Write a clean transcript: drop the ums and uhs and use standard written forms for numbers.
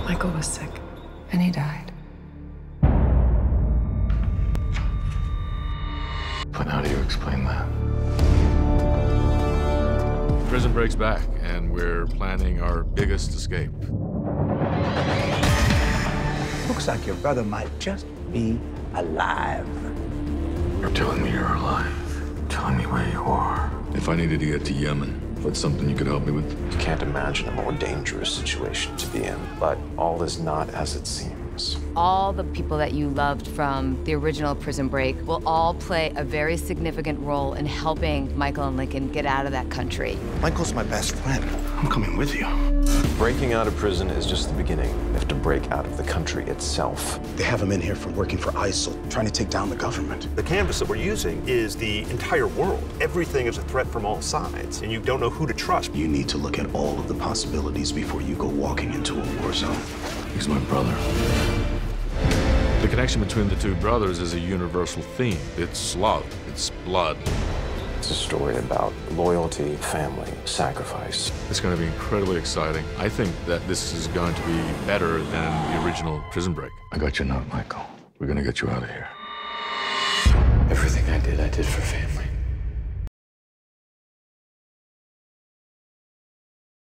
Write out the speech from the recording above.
Michael was sick. And he died. But how do you explain that? Prison Break's back, and we're planning our biggest escape. Looks like your brother might just be alive. You're telling me you're alive. Telling me where you are. If I needed to get to Yemen, what's something you could help me with? You can't imagine a more dangerous situation to be in, but all is not as it seems. All the people that you loved from the original Prison Break will all play a very significant role in helping Michael and Lincoln get out of that country. Michael's my best friend. I'm coming with you. Breaking out of prison is just the beginning. You have to break out of the country itself. They have him in here for working for ISIL, trying to take down the government. The canvas that we're using is the entire world. Everything is a threat from all sides, and you don't know who to trust. You need to look at all of the possibilities before you go walking into a war zone. He's my brother. The connection between the two brothers is a universal theme. It's love, it's blood. It's a story about loyalty, family, sacrifice. It's going to be incredibly exciting. I think that this is going to be better than the original Prison Break. I got your note, Michael. We're gonna get you out of here. Everything I did for family.